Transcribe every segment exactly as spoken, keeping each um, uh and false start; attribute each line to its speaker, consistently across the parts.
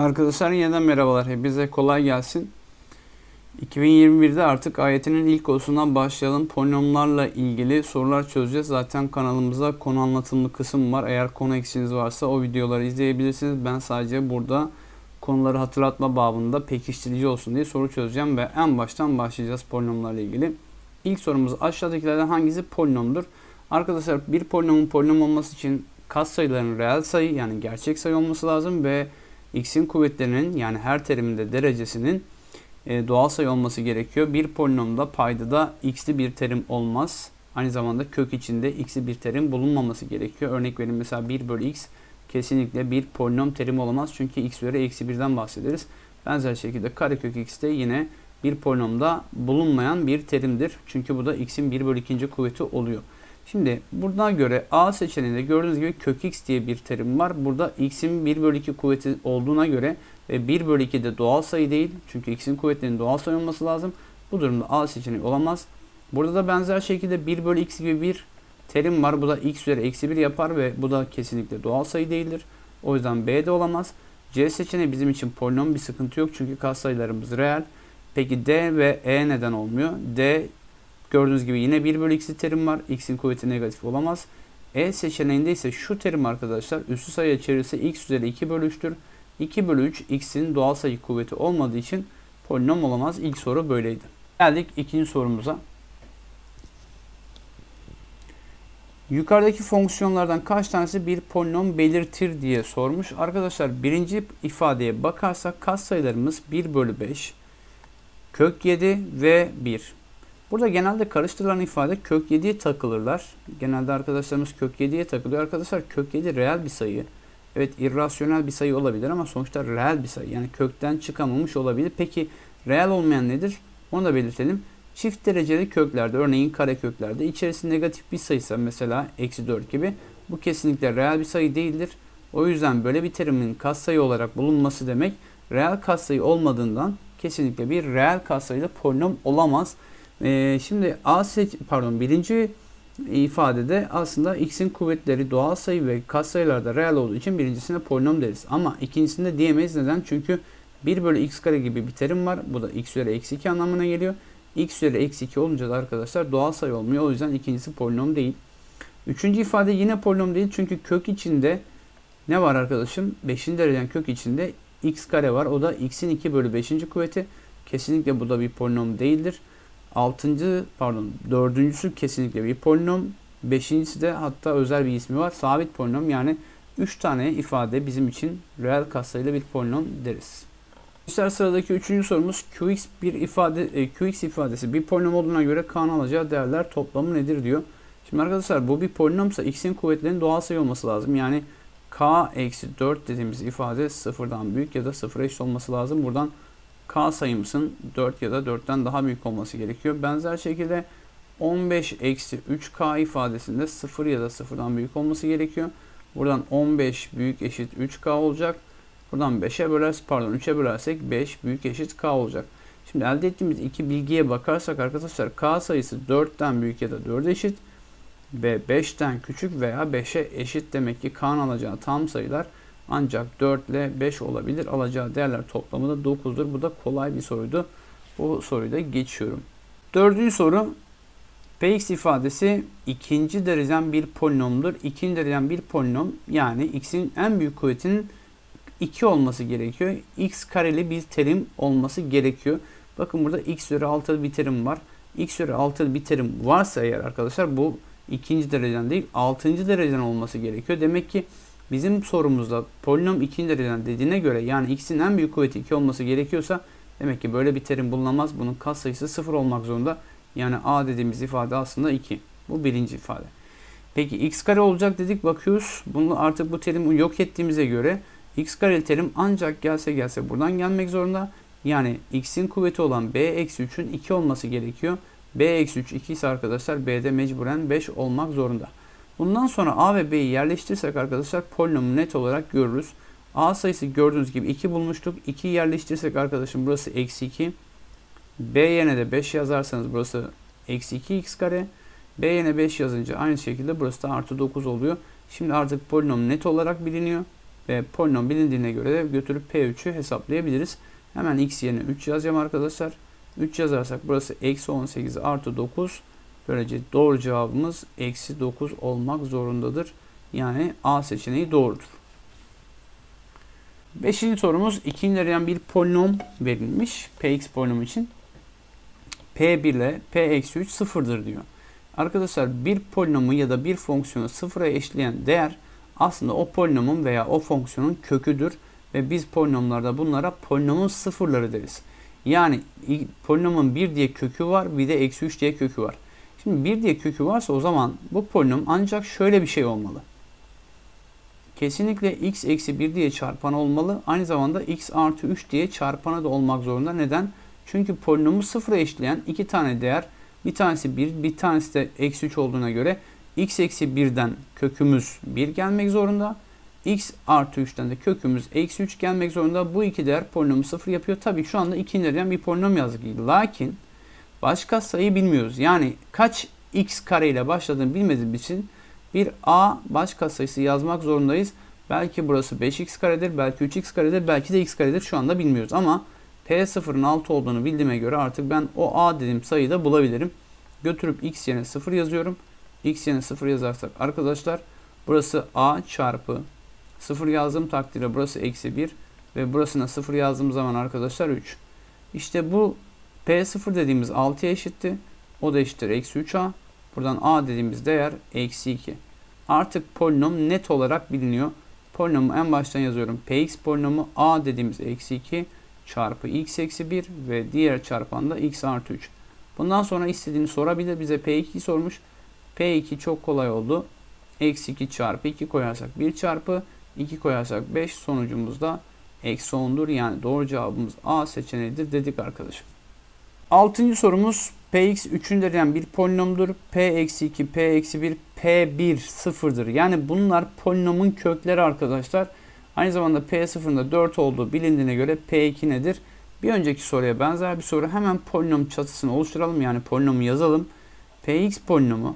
Speaker 1: Arkadaşlar yeniden merhabalar. Hepinize kolay gelsin. iki bin yirmi birde artık ayetinin ilk konusundan başlayalım. Polinomlarla ilgili sorular çözeceğiz. Zaten kanalımızda konu anlatımlı kısım var. Eğer konu eksiğiniz varsa o videoları izleyebilirsiniz. Ben sadece burada konuları hatırlatma babında pekiştirici olsun diye soru çözeceğim ve en baştan başlayacağız polinomlarla ilgili. İlk sorumuz aşağıdakilerden hangisi polinomdur? Arkadaşlar bir polinomun polinom olması için katsayıların reel sayı yani gerçek sayı olması lazım ve x'in kuvvetlerinin yani her teriminde derecesinin e, doğal sayı olması gerekiyor. Bir polinomda paydada x'li bir terim olmaz. Aynı zamanda kök içinde x'li bir terim bulunmaması gerekiyor. Örnek verin, mesela bir bölü x kesinlikle bir polinom terim olamaz. Çünkü x üzeri eksi birden bahsederiz. Benzer şekilde karekök x de yine bir polinomda bulunmayan bir terimdir. Çünkü bu da x'in bir bölü ikinci kuvveti oluyor. Şimdi buradan göre A seçeneğinde gördüğünüz gibi kök x diye bir terim var. Burada x'in bir bölü iki kuvveti olduğuna göre ve bir bölü iki de doğal sayı değil. Çünkü x'in kuvvetlerinin doğal sayı olması lazım. Bu durumda A seçeneği olamaz. Burada da benzer şekilde bir bölü x gibi bir terim var. Bu da x üzeri eksi bir yapar ve bu da kesinlikle doğal sayı değildir. O yüzden B de olamaz. C seçeneği bizim için polinom, bir sıkıntı yok. Çünkü katsayılarımız reel. Peki D ve E neden olmuyor? D, gördüğünüz gibi yine bir bölü x'li terim var. X'in kuvveti negatif olamaz. E seçeneğinde ise şu terim arkadaşlar üssü sayıya çevirirse x üzeri iki bölü üç'tür. iki bölü üç x'in doğal sayı kuvveti olmadığı için polinom olamaz. İlk soru böyleydi. Geldik ikinci sorumuza. Yukarıdaki fonksiyonlardan kaç tanesi bir polinom belirtir diye sormuş. Arkadaşlar birinci ifadeye bakarsak katsayılarımız bir bölü beş, kök yedi ve bir. Burada genelde karıştırılan ifade kök yediye takılırlar. Genelde arkadaşlarımız kök yediye takılıyor. Arkadaşlar kök yedi reel bir sayı. Evet, irrasyonel bir sayı olabilir ama sonuçta reel bir sayı. Yani kökten çıkamamış olabilir. Peki reel olmayan nedir? Onu da belirtelim. Çift dereceli köklerde, örneğin kareköklerde içerisi negatif bir sayıysa, mesela eksi dört gibi, bu kesinlikle reel bir sayı değildir. O yüzden böyle bir terimin katsayı olarak bulunması demek reel katsayı olmadığından kesinlikle bir reel katsayıda polinom olamaz. Ee, şimdi A seç pardon birinci ifadede aslında x'in kuvvetleri doğal sayı ve katsayılarda reel olduğu için birincisine polinom deriz. Ama ikincisinde diyemeyiz. Neden? Çünkü bir bölü x kare gibi bir terim var. Bu da x üzeri eksi iki anlamına geliyor. X üzeri eksi iki olunca da arkadaşlar doğal sayı olmuyor. O yüzden ikincisi polinom değil. Üçüncü ifade yine polinom değil. Çünkü kök içinde ne var arkadaşım? beşinci dereceden kök içinde x kare var. O da x'in iki bölü beşinci kuvveti. Kesinlikle bu da bir polinom değildir. Altıncı pardon dördüncüsü kesinlikle bir polinom. Beşincisi de hatta özel bir ismi var. Sabit polinom. Yani üç tane ifade bizim için reel katsayılı bir polinom deriz. İşte sıradaki üçüncü sorumuz qx bir ifade e, qx ifadesi bir polinom olduğuna göre k'nın alacağı değerler toplamı nedir diyor. Şimdi arkadaşlar bu bir polinomsa x'in kuvvetlerinin doğal sayı olması lazım. Yani k eksi dört dediğimiz ifade sıfırdan büyük ya da sıfıra eşit olması lazım. Buradan k sayımızın dört ya da dörtten daha büyük olması gerekiyor. Benzer şekilde on beş eksi üç k ifadesinde sıfır ya da sıfırdan büyük olması gerekiyor. Buradan on beş büyük eşit üç k olacak. Buradan beşe bölersek pardon üçe bölersek beş büyük eşit k olacak. Şimdi elde ettiğimiz iki bilgiye bakarsak arkadaşlar k sayısı dörtten büyük ya da dörde eşit ve beşten küçük veya beşe eşit. Demek ki k'nın alacağı tam sayılar ancak dört ile beş olabilir. Alacağı değerler toplamı da dokuzdur. Bu da kolay bir soruydu. Bu soruyu da geçiyorum. Dördüncü soru. Px ifadesi ikinci dereceden bir polinomdur. İkinci dereceden bir polinom yani x'in en büyük kuvvetinin iki olması gerekiyor. X kareli bir terim olması gerekiyor. Bakın burada x üzeri altılı bir terim var. X üzeri altılı bir terim varsa eğer arkadaşlar bu ikinci dereceden değil altıncı dereceden olması gerekiyor. Demek ki bizim sorumuzda polinom ikinci dereceden dediğine göre yani x'in en büyük kuvveti iki olması gerekiyorsa demek ki böyle bir terim bulunamaz. Bunun katsayısı sıfır olmak zorunda. Yani a dediğimiz ifade aslında iki. Bu birinci ifade. Peki x kare olacak dedik, bakıyoruz. Bunu artık bu terimi yok ettiğimize göre x kareli terim ancak gelse gelse buradan gelmek zorunda. Yani x'in kuvveti olan b eksi üçün iki olması gerekiyor. b eksi üç iki ise arkadaşlar b'de mecburen beş olmak zorunda. Bundan sonra a ve b'yi yerleştirirsek arkadaşlar polinomu net olarak görürüz. A sayısı gördüğünüz gibi iki bulmuştuk. ikiyi yerleştirirsek arkadaşım burası eksi iki. B yerine de beş yazarsanız burası eksi iki x kare. B yerine beş yazınca aynı şekilde burası da artı dokuz oluyor. Şimdi artık polinom net olarak biliniyor. ve polinom bilindiğine göre de götürüp P üç'ü hesaplayabiliriz. Hemen x yerine üç yazacağım arkadaşlar. üç yazarsak burası eksi on sekiz artı dokuz. Böylece doğru cevabımız eksi dokuz olmak zorundadır. Yani A seçeneği doğrudur. Beşinci sorumuz ikincilerinden bir polinom verilmiş. Px polinomu için. P bir ile P eksi üç sıfırdır diyor. Arkadaşlar bir polinomu ya da bir fonksiyonu sıfıra eşleyen değer aslında o polinomun veya o fonksiyonun köküdür. Ve biz polinomlarda bunlara polinomun sıfırları deriz. Yani polinomun bir diye kökü var, bir de eksi üç diye kökü var. Şimdi bir diye kökü varsa o zaman bu polinom ancak şöyle bir şey olmalı. Kesinlikle x eksi bir diye çarpanı olmalı. Aynı zamanda x artı üç diye çarpanı da olmak zorunda. Neden? Çünkü polinomu sıfıra eşleyen iki tane değer, bir tanesi bir, bir tanesi de eksi üç olduğuna göre x eksi birden kökümüz bir gelmek zorunda. X artı üçten de kökümüz eksi üç gelmek zorunda. Bu iki değer polinomu sıfır yapıyor. Tabii şu anda ikinciden bir polinom yazdık. Lakin başka sayı bilmiyoruz. Yani kaç x kare ile başladığını bilmediğimiz için bir a başka sayısı yazmak zorundayız. Belki burası beş x karedir, belki üç x karedir, belki de x karedir. Şu anda bilmiyoruz ama P sıfırın altı olduğunu bildiğime göre artık ben o a dediğim sayıyı da bulabilirim. Götürüp x yerine sıfır yazıyorum. X yerine sıfır yazarsak arkadaşlar burası a çarpı sıfır yazdığım takdirde burası eksi bir ve burasına sıfır yazdığım zaman arkadaşlar üç. İşte bu P sıfır dediğimiz altıya eşitti. O da eşittir eksi üç a. Buradan a dediğimiz değer eksi iki. Artık polinom net olarak biliniyor. Polinomu en baştan yazıyorum. Px polinomu a dediğimiz eksi iki çarpı x eksi bir ve diğer çarpan da x artı üç. Bundan sonra istediğini sorabilir. Bize P iki'yi sormuş. P iki çok kolay oldu. Eksi iki çarpı iki koyarsak bir çarpı iki koyarsak beş, sonucumuz da eksi on'dur. Yani doğru cevabımız A seçeneğidir dedik arkadaşım. Altıncı sorumuz Px üçün derinden bir polinomdur. P eksi iki, P eksi bir, P bir sıfırdır. Yani bunlar polinomun kökleri arkadaşlar. Aynı zamanda P sıfırın da dört olduğu bilindiğine göre P iki nedir? Bir önceki soruya benzer bir soru. Hemen polinom çatısını oluşturalım. Yani polinomu yazalım. Px polinomu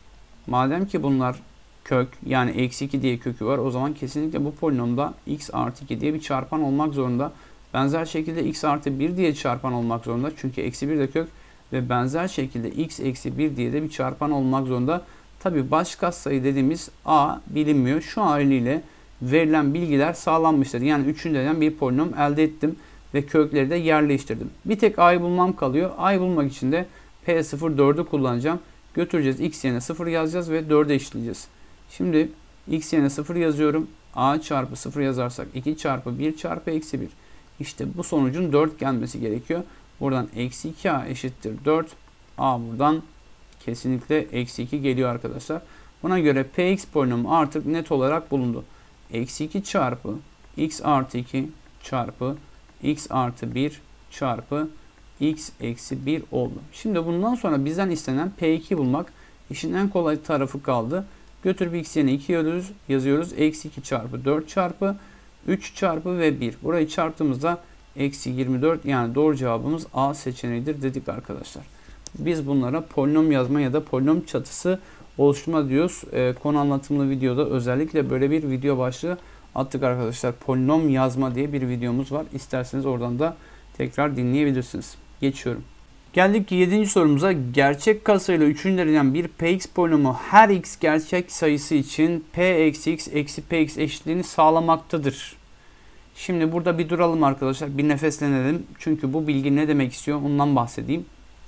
Speaker 1: madem ki bunlar kök yani eksi iki diye kökü var. O zaman kesinlikle bu polinomda x artı iki diye bir çarpan olmak zorunda. Benzer şekilde x artı bir diye çarpan olmak zorunda. Çünkü eksi bir de kök ve benzer şekilde x eksi bir diye de bir çarpan olmak zorunda. Tabi baş katsayı dediğimiz a bilinmiyor. Şu haliyle verilen bilgiler sağlanmıştır. Yani üçüncüden bir polinom elde ettim ve kökleri de yerleştirdim. Bir tek a'yı bulmam kalıyor. A'yı bulmak için de P sıfır dördü kullanacağım. Götüreceğiz, x yerine sıfır yazacağız ve dörde eşitleyeceğiz. Şimdi x yerine sıfır yazıyorum. A çarpı sıfır yazarsak iki çarpı bir çarpı eksi bir. İşte bu sonucun dört gelmesi gerekiyor. Buradan eksi iki a eşittir dört. A buradan kesinlikle eksi iki geliyor arkadaşlar. Buna göre Px polinomu artık net olarak bulundu. Eksi iki çarpı x artı iki çarpı x artı bir çarpı x eksi bir oldu. Şimdi bundan sonra bizden istenen P iki bulmak. İşin en kolay tarafı kaldı. Götürüp x yerine iki yazıyoruz. yazıyoruz. Eksi iki çarpı dört çarpı üç çarpı ve bir. Burayı çarptığımızda eksi yirmi dört, yani doğru cevabımız A seçeneğidir dedik arkadaşlar. Biz bunlara polinom yazma ya da polinom çatısı oluşturma diyoruz. E, konu anlatımlı videoda özellikle böyle bir video başlığı attık arkadaşlar. Polinom yazma diye bir videomuz var. İsterseniz oradan da tekrar dinleyebilirsiniz. Geçiyorum. Geldik yedinci sorumuza. Gerçek katsayıyla üçüncülerinden bir Px polinomu her x gerçek sayısı için P eksi x eksi Px eşitliğini sağlamaktadır. Şimdi burada bir duralım arkadaşlar. Bir nefeslenelim. Çünkü bu bilgi ne demek istiyor ondan bahsedeyim.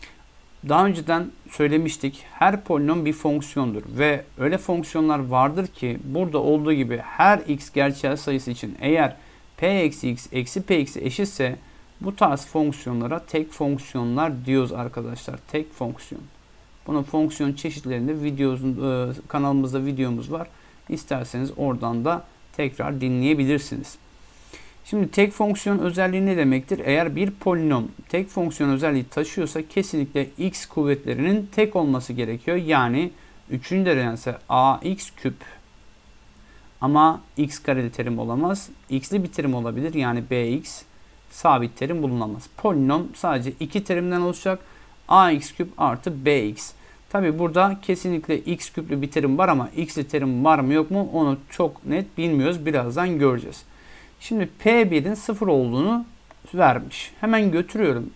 Speaker 1: Daha önceden söylemiştik. Her polinom bir fonksiyondur. Ve öyle fonksiyonlar vardır ki burada olduğu gibi her x gerçel sayısı için eğer P eksi x eksi Px eşitse bu tarz fonksiyonlara tek fonksiyonlar diyoruz arkadaşlar. Tek fonksiyon. Bunun fonksiyon çeşitlerinde videomuz, kanalımızda videomuz var. İsterseniz oradan da tekrar dinleyebilirsiniz. Şimdi tek fonksiyon özelliği ne demektir? Eğer bir polinom tek fonksiyon özelliği taşıyorsa kesinlikle x kuvvetlerinin tek olması gerekiyor. Yani üçüncü derecesi ax küp. Ama x kareli terim olamaz. X'li bir terim olabilir. Yani bx sabit terim bulunamaz. Polinom sadece iki terimden oluşacak. Ax küp artı bx. Tabi burada kesinlikle x küplü bir terim var ama x'li terim var mı yok mu onu çok net bilmiyoruz. Birazdan göreceğiz. Şimdi P bir'in sıfır olduğunu vermiş. Hemen götürüyorum.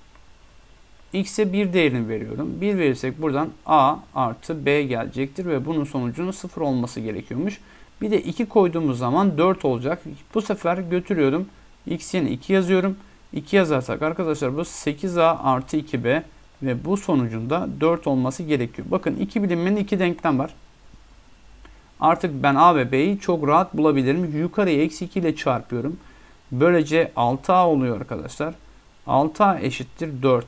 Speaker 1: X'e bir değerini veriyorum. bir verirsek buradan A artı B gelecektir ve bunun sonucunun sıfır olması gerekiyormuş. Bir de iki koyduğumuz zaman dört olacak. Bu sefer götürüyorum. X yerine iki yazıyorum. iki yazarsak arkadaşlar bu sekiz A artı iki B ve bu sonucunda dört olması gerekiyor. Bakın iki bilinmenin iki denklem var. Artık ben A ve B'yi çok rahat bulabilirim. Yukarıya eksi iki ile çarpıyorum. Böylece altı A oluyor arkadaşlar. altı A eşittir dört.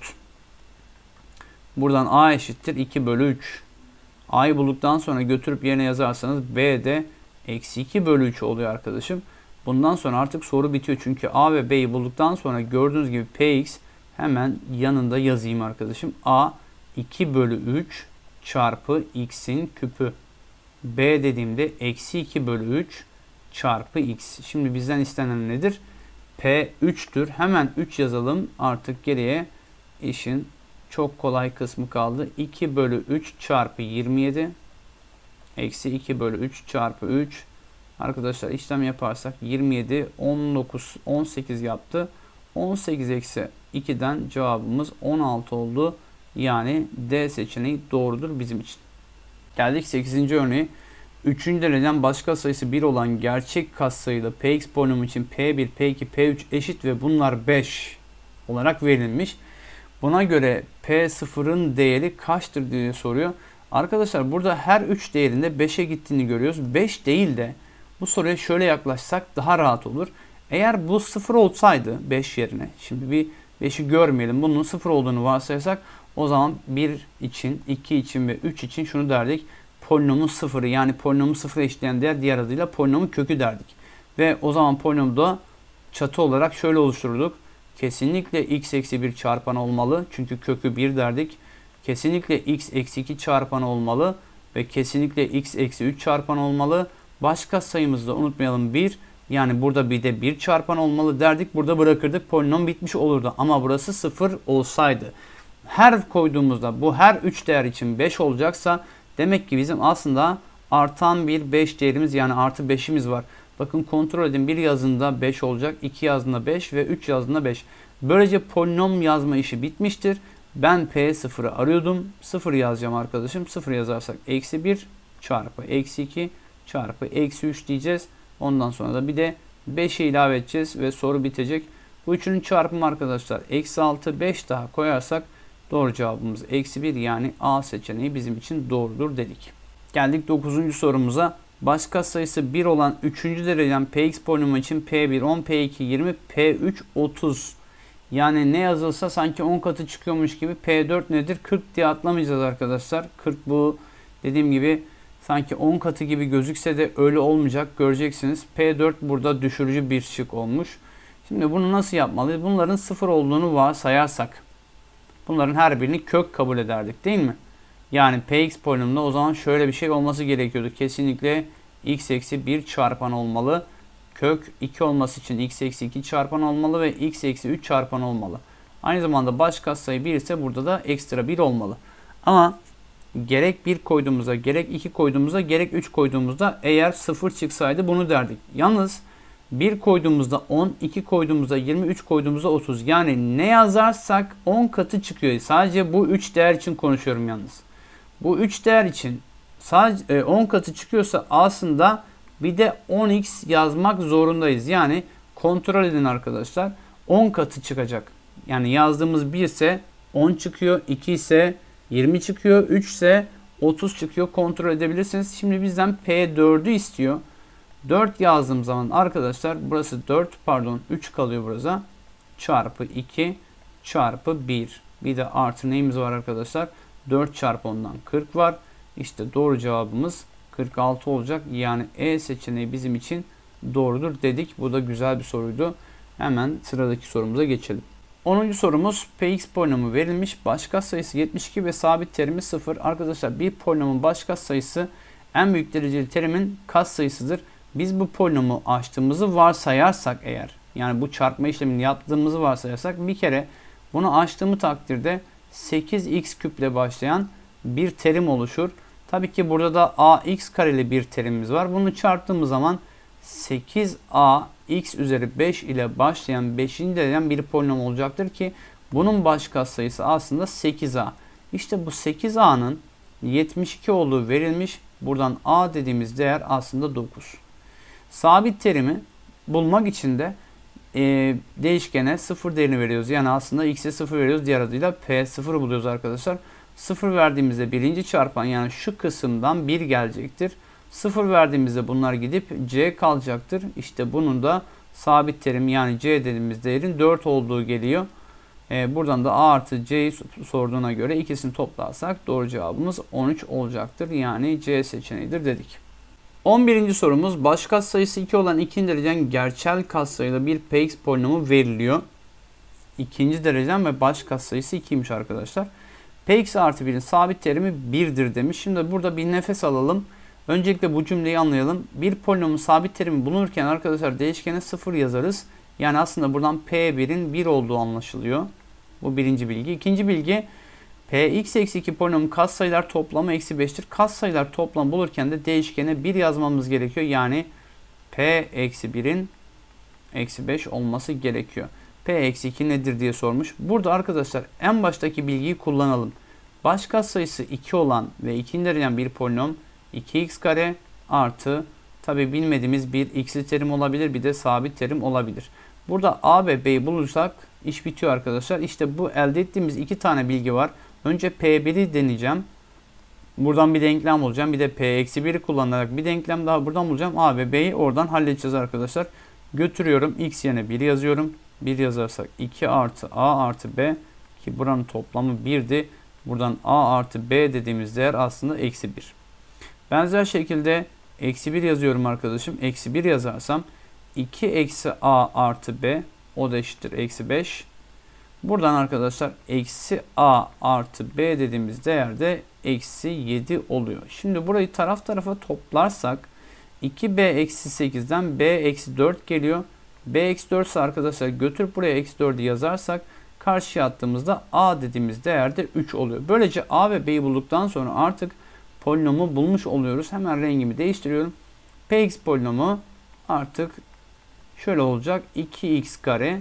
Speaker 1: Buradan A eşittir iki bölü üç. A'yı bulduktan sonra götürüp yerine yazarsanız B de eksi iki bölü üç oluyor arkadaşım. Bundan sonra artık soru bitiyor. Çünkü A ve B'yi bulduktan sonra gördüğünüz gibi Px hemen yanında yazayım arkadaşım. A iki bölü üç çarpı x'in küpü. B dediğimde eksi iki bölü üç çarpı x. Şimdi bizden istenen nedir? P üç'tür. Hemen üç yazalım. Artık geriye işin çok kolay kısmı kaldı. iki bölü üç çarpı yirmi yedi. Eksi iki bölü üç çarpı üç. Arkadaşlar işlem yaparsak yirmi yedi, on dokuz, on sekiz yaptı. on sekiz eksi iki'den cevabımız on altı oldu. Yani D seçeneği doğrudur bizim için. Geldik sekizinci örneğe. üçüncü dereceden başka sayısı bir olan gerçek katsayılı Px polinomu için P bir, P iki, P üç eşit ve bunlar beş olarak verilmiş. Buna göre P sıfır'ın değeri kaçtır diye soruyor. Arkadaşlar burada her üç değerinde beşe gittiğini görüyoruz. beş değil de bu soruya şöyle yaklaşsak daha rahat olur. Eğer bu sıfır olsaydı beş yerine, şimdi bir beşi görmeyelim, bunun sıfır olduğunu varsayarsak o zaman bir için, iki için ve üç için şunu derdik. Polinomun sıfırı, yani polinomu sıfıra eşitleyen değer, diğer adıyla polinomun kökü derdik. Ve o zaman polinomu da çatı olarak şöyle oluştururduk. Kesinlikle x eksi bir çarpanı olmalı. Çünkü kökü bir derdik. Kesinlikle x eksi iki çarpanı olmalı. Ve kesinlikle x eksi üç çarpanı olmalı. Başka sayımızı da unutmayalım bir. Yani burada bir de bir çarpan olmalı derdik. Burada bırakırdık. Polinom bitmiş olurdu. Ama burası sıfır olsaydı. Her koyduğumuzda bu her üç değer için beş olacaksa demek ki bizim aslında artan bir beş değerimiz, yani artı beş'imiz var. Bakın kontrol edin, bir yazında beş olacak, iki yazında beş ve üç yazında beş. Böylece polinom yazma işi bitmiştir. Ben P sıfır'ı arıyordum. sıfır yazacağım arkadaşım. sıfır yazarsak eksi bir çarpı eksi iki çarpı eksi üç diyeceğiz. Ondan sonra da bir de beş'i ilave edeceğiz ve soru bitecek. Bu üçünün çarpımı arkadaşlar eksi altı, beş daha koyarsak doğru cevabımız eksi bir, yani A seçeneği bizim için doğrudur dedik. Geldik dokuzuncu sorumuza. Başka sayısı bir olan üçüncü dereceden Px polinomu için P bir on, P iki yirmi, P üç otuz. Yani ne yazılsa sanki on katı çıkıyormuş gibi. P dört nedir? kırk diye atlamayacağız arkadaşlar. kırk bu dediğim gibi sanki on katı gibi gözükse de öyle olmayacak. Göreceksiniz. P dört burada düşürücü bir şık olmuş. Şimdi bunu nasıl yapmalıyız? Bunların sıfır olduğunu varsayarsak bunların her birini kök kabul ederdik değil mi? Yani Px polinomunda o zaman şöyle bir şey olması gerekiyordu. Kesinlikle x eksi bir çarpan olmalı. Kök iki olması için x eksi iki çarpan olmalı ve x eksi üç çarpan olmalı. Aynı zamanda baş katsayı bir ise burada da ekstra bir olmalı. Ama gerek bir koyduğumuzda, gerek iki koyduğumuzda, gerek üç koyduğumuzda eğer sıfır çıksaydı bunu derdik. Yalnız bir koyduğumuzda on, iki koyduğumuzda yirmi, üç koyduğumuzda otuz. Yani ne yazarsak on katı çıkıyor. Sadece bu üç değer için konuşuyorum yalnız. Bu üç değer için sadece on katı çıkıyorsa aslında bir de on x yazmak zorundayız. Yani kontrol edin arkadaşlar. on katı çıkacak. Yani yazdığımız bir ise on çıkıyor, iki ise yirmi çıkıyor, üç ise otuz çıkıyor. Kontrol edebilirsiniz. Şimdi bizden P dörd'ü istiyor. dört yazdığım zaman arkadaşlar burası dört, pardon üç kalıyor burası. Çarpı iki çarpı bir. Bir de artı neyimiz var arkadaşlar? dört çarpı ondan kırk var. İşte doğru cevabımız kırk altı olacak. Yani E seçeneği bizim için doğrudur dedik. Bu da güzel bir soruydu. Hemen sıradaki sorumuza geçelim. onuncu sorumuz Px polinomu verilmiş. Baş katsayısı yetmiş iki ve sabit terimi sıfır. Arkadaşlar bir polinomun baş katsayısı en büyük dereceli terimin katsayısıdır. Biz bu polinomu açtığımızı varsayarsak eğer, yani bu çarpma işlemini yaptığımızı varsayarsak bir kere bunu açtığımız takdirde sekiz x küple başlayan bir terim oluşur. Tabii ki burada da ax kareli bir terimimiz var. Bunu çarptığımız zaman sekiz a x üzeri beş ile başlayan beşinci dereceden bir polinom olacaktır ki bunun baş katsayısı aslında sekiz a. İşte bu sekiz a'nın yetmiş iki olduğu verilmiş. Buradan a dediğimiz değer aslında dokuz. Sabit terimi bulmak için de e, değişkene sıfır değerini veriyoruz. Yani aslında x'e sıfır veriyoruz. Diğer adıyla p sıfırı buluyoruz arkadaşlar. sıfır verdiğimizde birinci çarpan yani şu kısımdan bir gelecektir. sıfır verdiğimizde bunlar gidip c kalacaktır. İşte bunun da sabit terim yani c dediğimiz değerin dört olduğu geliyor. Ee, buradan da a artı c'yi sorduğuna göre ikisini toplarsak doğru cevabımız on üç olacaktır. Yani c seçeneğidir dedik. on birinci sorumuz baş katsayısı iki olan ikinci derecen gerçel katsayılı bir px polinomu veriliyor. İkinci derecen ve baş katsayısı ikiymiş arkadaşlar. Px artı birin sabit terimi birdir demiş. Şimdi burada bir nefes alalım. Öncelikle bu cümleyi anlayalım. Bir polinomun sabit terimi bulunurken arkadaşlar değişkene sıfır yazarız. Yani aslında buradan p birin bir olduğu anlaşılıyor. Bu birinci bilgi. İkinci bilgi px eksi iki polinomun katsayılar toplamı eksi beştir. Katsayılar toplam bulurken de değişkene bir yazmamız gerekiyor. Yani p eksi birin eksi beş olması gerekiyor. P eksi iki nedir diye sormuş. Burada arkadaşlar en baştaki bilgiyi kullanalım. Baş katsayısı iki olan ve ikinci dereceden bir polinom iki x kare artı tabi bilmediğimiz bir x'li terim olabilir, bir de sabit terim olabilir. Burada a ve b'yi bulursak iş bitiyor arkadaşlar. İşte bu elde ettiğimiz iki tane bilgi var. Önce p biri deneyeceğim. Buradan bir denklem bulacağım. Bir de p eksi biri kullanarak bir denklem daha buradan bulacağım. A ve b'yi oradan halledeceğiz arkadaşlar. Götürüyorum. X yerine bir yazıyorum. bir yazarsak iki artı a artı b ki buranın toplamı birdi. Buradan a artı b dediğimiz değer aslında eksi bir. Benzer şekilde eksi bir yazıyorum arkadaşım. Eksi bir yazarsam iki eksi a artı b o da eşittir eksi beş. Buradan arkadaşlar eksi a artı b dediğimiz değerde eksi yedi oluyor. Şimdi burayı taraf tarafa toplarsak iki b eksi sekizden b eksi dört geliyor. B eksi dört ise arkadaşlar götürüp buraya eksi dördü yazarsak karşıya attığımızda a dediğimiz değerde üç oluyor. Böylece a ve b'yi bulduktan sonra artık polinomu bulmuş oluyoruz. Hemen rengimi değiştiriyorum. Px polinomu artık şöyle olacak. iki x kare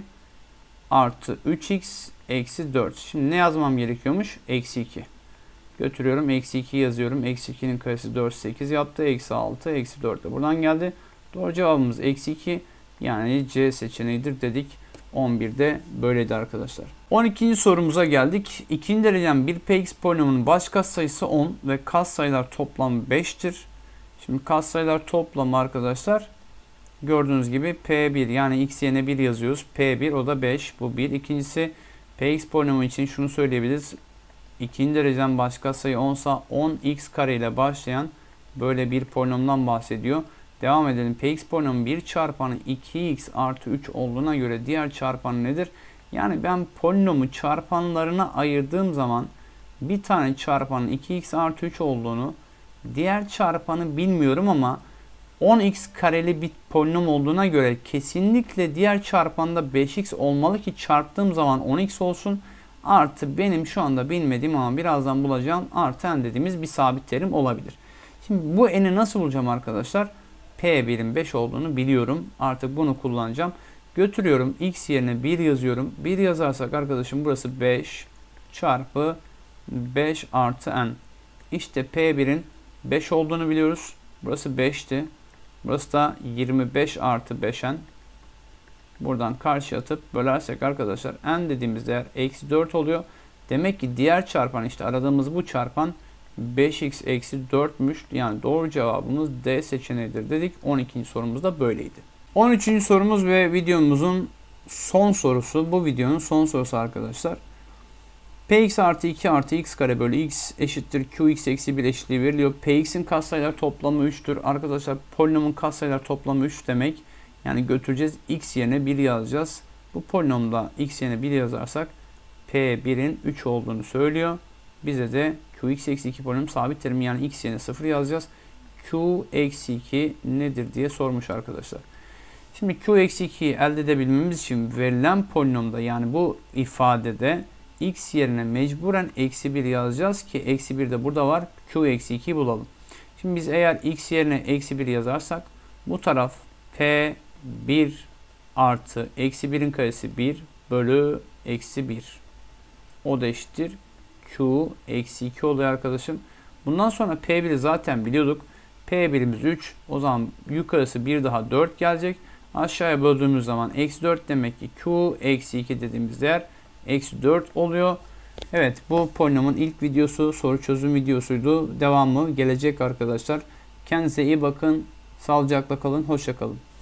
Speaker 1: artı üç x eksi dört. Şimdi ne yazmam gerekiyormuş? Eksi iki. Götürüyorum. Eksi iki yazıyorum. Eksi ikinin karesi dört, sekiz yaptı. Eksi altı, eksi dört de buradan geldi. Doğru cevabımız eksi iki. Yani C seçeneğidir dedik. on birde böyleydi arkadaşlar. on ikinci sorumuza geldik. İkinci derecen bir Px polinomunun baş katsayısı on ve katsayılar toplamı beştir. Şimdi katsayılar toplamı arkadaşlar gördüğünüz gibi P bir yani x yerine bir yazıyoruz. P bir o da beş. Bu bir. İkincisi Px polinomu için şunu söyleyebiliriz. İkinci derecen baş katsayı on ise on x kare ile başlayan böyle bir polinomdan bahsediyor. Devam edelim. Px polinomun bir çarpanı iki x artı üç olduğuna göre diğer çarpanı nedir? Yani ben polinomu çarpanlarına ayırdığım zaman bir tane çarpanın iki x artı üç olduğunu, diğer çarpanı bilmiyorum ama on x kareli bir polinom olduğuna göre kesinlikle diğer çarpanda beş x olmalı ki çarptığım zaman on x olsun. Artı benim şu anda bilmediğim ama birazdan bulacağım artı n dediğimiz bir sabit terim olabilir. Şimdi bu n'i nasıl bulacağım arkadaşlar? P bir'in beş olduğunu biliyorum. Artık bunu kullanacağım. Götürüyorum. X yerine bir yazıyorum. bir yazarsak arkadaşım burası beş çarpı beş artı n. İşte P bir'in beş olduğunu biliyoruz. Burası beş'ti. Burası da yirmi beş artı beş n. Buradan karşıya atıp bölersek arkadaşlar n dediğimiz değer eksi dört oluyor. Demek ki diğer çarpan işte aradığımız bu çarpan beş x eksi dört'müş. Yani doğru cevabımız D seçeneğidir dedik. on ikinci sorumuz da böyleydi. on üçüncü sorumuz ve videomuzun son sorusu. Bu videonun son sorusu arkadaşlar. Px artı iki artı x kare bölü x eşittir qx eksi bir eşitliği veriliyor. Px'in katsayılar toplamı üç'tür. Arkadaşlar polinomun katsayılar toplamı üç demek. Yani götüreceğiz. X yerine bir yazacağız. Bu polinomda x yerine bir yazarsak P bir'in üç olduğunu söylüyor. Bize de qx eksi iki polinom sabit terim yani x yerine sıfır yazacağız. Q eksi iki nedir diye sormuş arkadaşlar. Şimdi Q eksi iki'yi elde edebilmemiz için verilen polinomda yani bu ifadede x yerine mecburen eksi bir yazacağız ki eksi bir de burada var. Q eksi ikiyi bulalım. Şimdi biz eğer x yerine eksi bir yazarsak bu taraf P bir artı eksi birin karesi bir bölü eksi bir. O da eşittir Q eksi iki oluyor arkadaşım. Bundan sonra P bir'i zaten biliyorduk. P bir'imiz üç. O zaman yukarısı bir daha dört gelecek. Aşağıya böldüğümüz zaman eksi dört demek ki Q eksi iki dediğimiz değer eksi dört oluyor. Evet, bu polinomun ilk videosu soru çözüm videosuydu. Devamı gelecek arkadaşlar. Kendinize iyi bakın. Sağlıcakla kalın. Hoşça kalın.